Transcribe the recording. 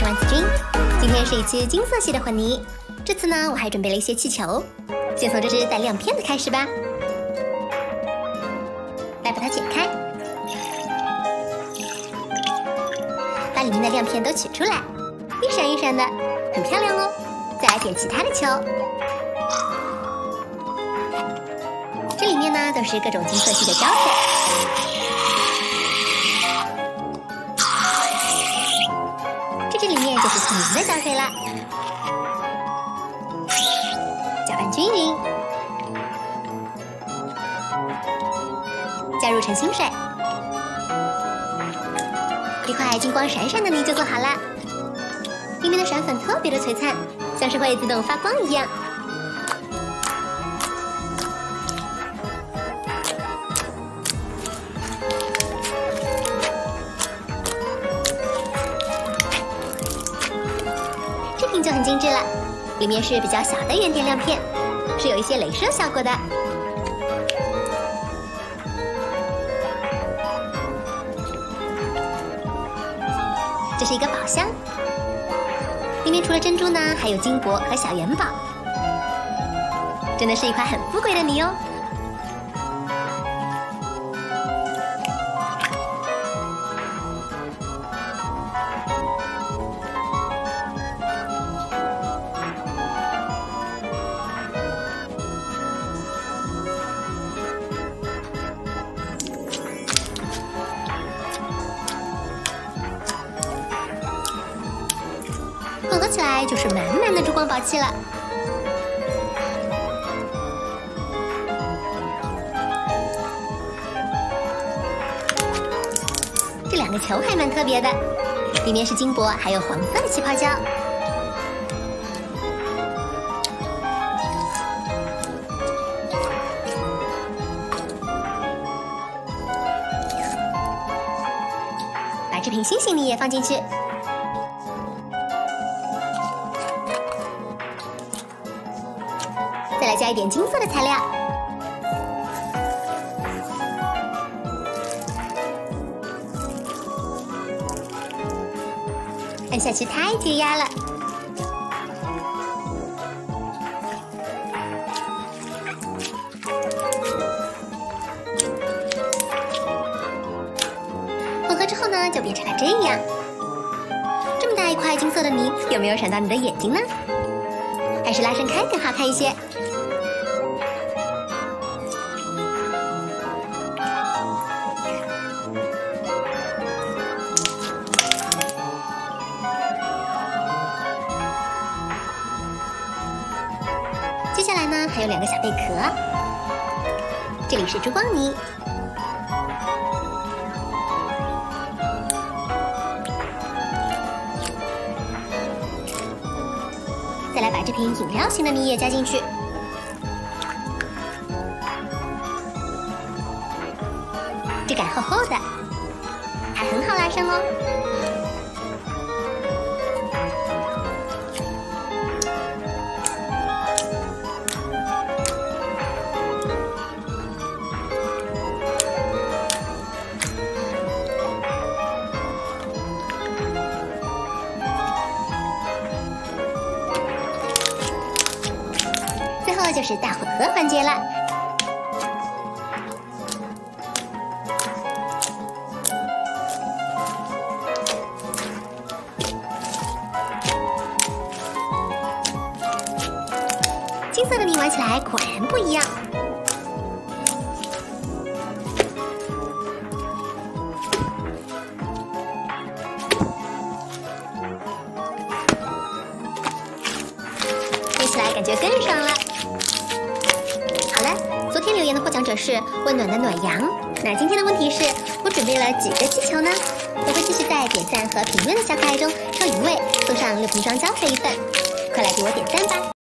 丸子君，今天是一期金色系的混泥。这次呢，我还准备了一些气球，先从这只带亮片的开始吧。来把它剪开，把里面的亮片都取出来，一闪一闪的，很漂亮哦。再来点其他的球，这里面呢都是各种金色系的胶水。 这里面就是透明的胶水了，搅拌均匀，加入澄清水，一块金光闪闪的泥就做好了。里面的闪粉特别的璀璨，像是会自动发光一样。就很精致了，里面是比较小的圆点亮片，是有一些镭射效果的。这是一个宝箱，里面除了珍珠呢，还有金箔和小元宝，真的是一块很富贵的泥哦。 混合起来就是满满的珠光宝气了。这两个球还蛮特别的，里面是金箔，还有黄色的气泡胶。把这瓶星星泥也放进去。 再来加一点金色的材料，按下去太解压了。混合之后呢，就变成了这样。这么大一块金色的泥，有没有闪到你的眼睛呢？还是拉伸开更好看一些。 接下来呢，还有两个小贝壳，这里是珠光泥，再来把这瓶饮料型的泥也加进去，质感厚厚的，还很好拉伸哦。 最后就是大混合环节了。金色的泥玩起来果然不一样。捏起来感觉更爽了。 好了，昨天留言的获奖者是温暖的暖阳。那今天的问题是我准备了几个气球呢？我会继续在点赞和评论的小可爱中抽1位，送上6瓶装胶水1份。快来给我点赞吧！